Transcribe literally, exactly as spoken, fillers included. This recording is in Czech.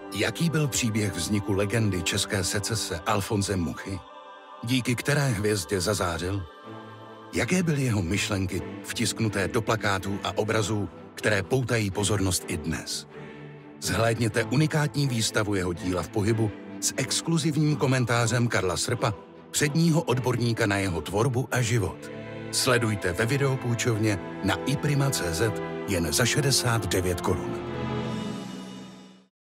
Jaký byl příběh vzniku legendy české secese Alfonse Muchy, díky které hvězdě zazářil? Jaké byly jeho myšlenky vtisknuté do plakátů a obrazů, které poutají pozornost i dnes? Zhlédněte unikátní výstavu jeho díla v pohybu s exkluzivním komentářem Karla Srpa, předního odborníka na jeho tvorbu a život. Sledujte ve videopůjčovně na iprima tečka cé zet jen za šedesát devět korun.